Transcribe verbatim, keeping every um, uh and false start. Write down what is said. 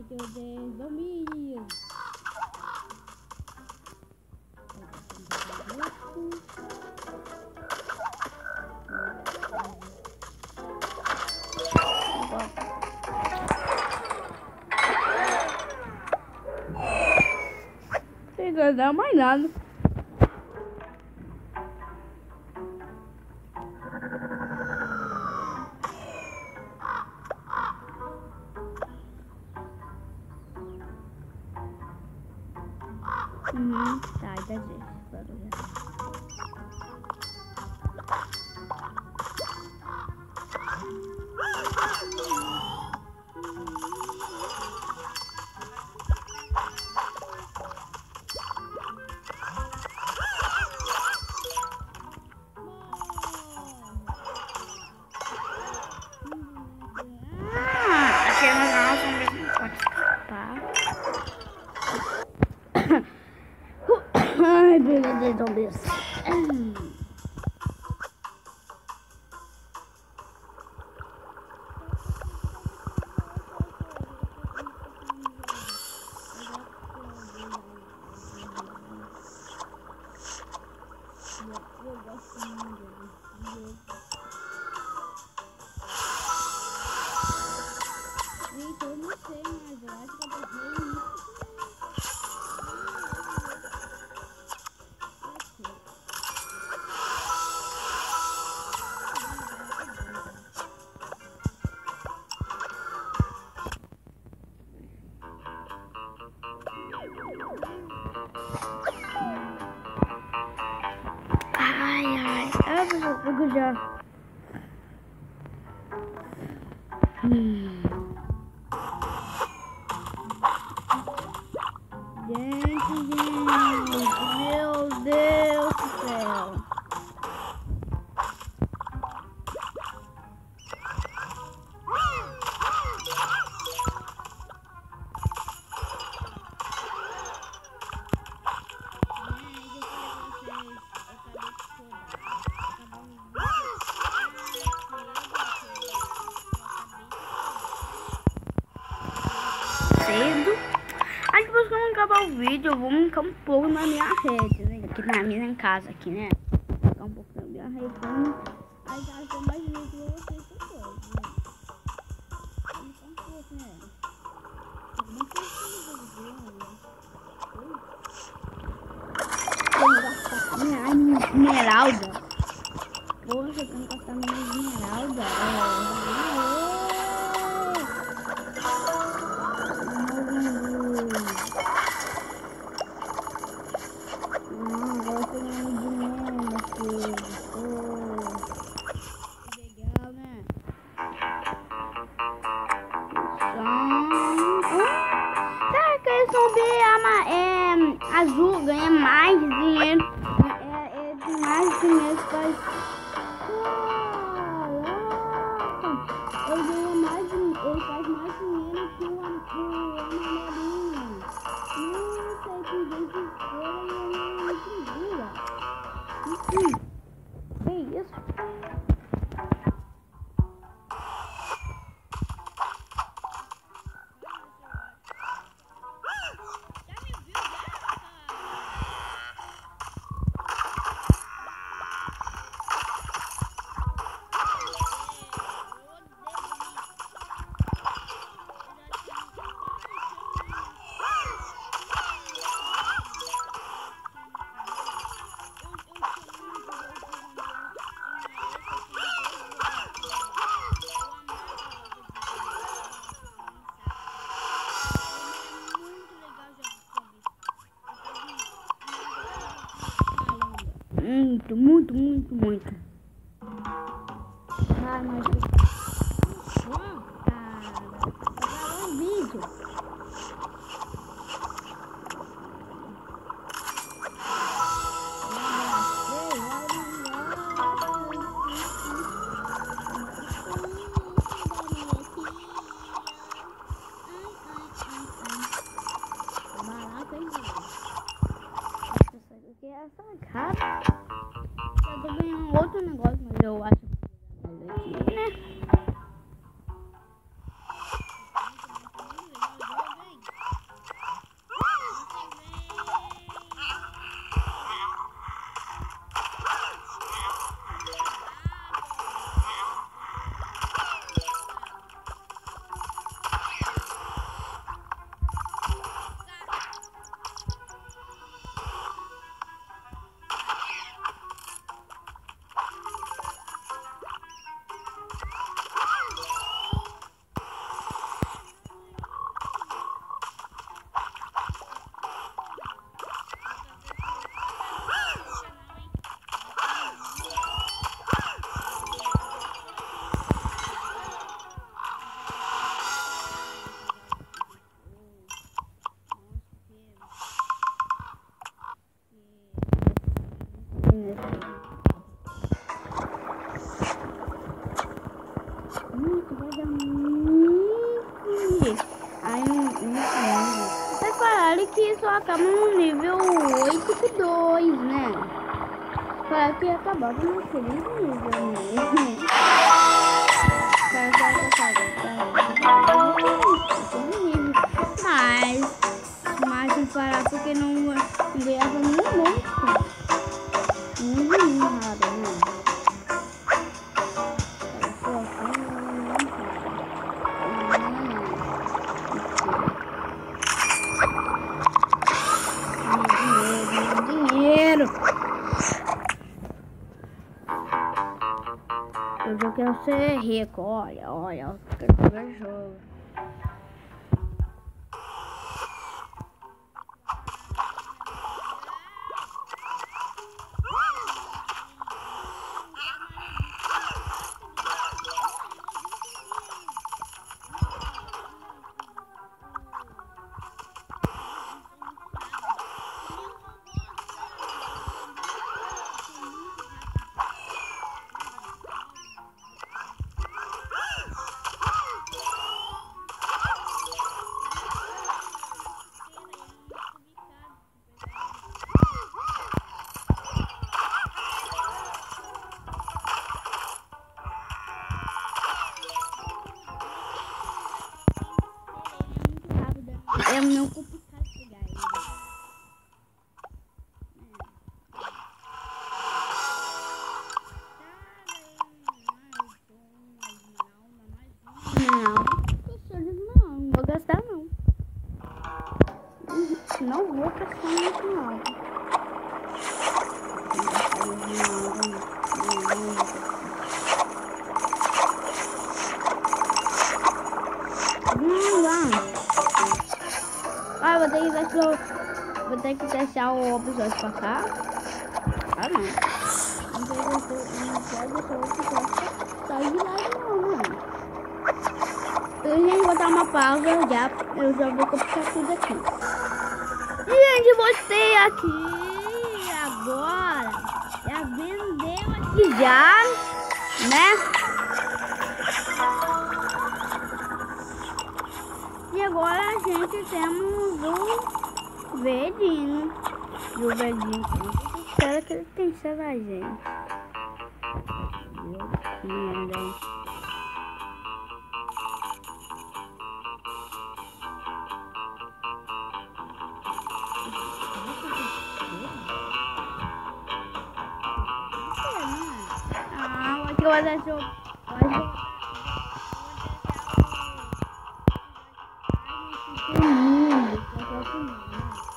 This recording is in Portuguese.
feito de zombies. Não dá mais nada. Uhum, tá, dá jeito. Ai, beleza, zombies. Eu gosto muito dele. Gente, eu não sei, mas eu acho que eu tô muito. Ai, ai, eu vou já. Hum. Gente, gente, meu Deus do céu. Cedo. Aí depois que eu acabar o vídeo, eu vou ficar um pouco na minha rede, né? Aqui na minha casa, aqui, né? Ficar um pouco na minha rede. Aí já tem mais vídeo pra vocês depois, né? Então, um pouco, né? Não sei se Ai, minha esmeralda. Poxa, eu tenho que gastar minha esmeralda. Oh. Azul ganha mais dinheiro, é, é de mais dinheiro que faz. Caraca, ele ganha mais dinheiro, ele faz mais dinheiro que o amarelinho. Nossa, que gente feia, que dura. Que isso? Muito, muito, muito, muito. Ai, mas... Uau, cara. Vou gravar um vídeo. Essa cara, eu tô ganhando outro negócio, mas eu acho que aqui, né? sangue. Aí um, um sangue. Vocês falaram que só acaba no nível oito com dois, né? Falaram que acabava naquele nível, né? Mas, mas se parar porque não, não ganhava nenhum monstro. Nenhum nada, né? Dinheiro. Eu já quero ser rico. Olha, olha, eu quero jogar jogo. É não complicado pegar ele. Não, não, não vou gastar não. Não vou gastar muito não. Não, não. Ah, vou ter que deixar, vou ter que deixar o episódio pra cá. Ah, não. Não pode deixar o episódio sair de lá não, mano. Eu gente vou dar uma pausa, já, eu já vou copiar tudo aqui. Gente, voltei aqui agora. Já vendeu aqui já, né? E agora a gente temos o verdinho. E o verdinho, espero que ele pense na gente. Que merda, hein? Ah, aqui eu vou deixar o... Lindo,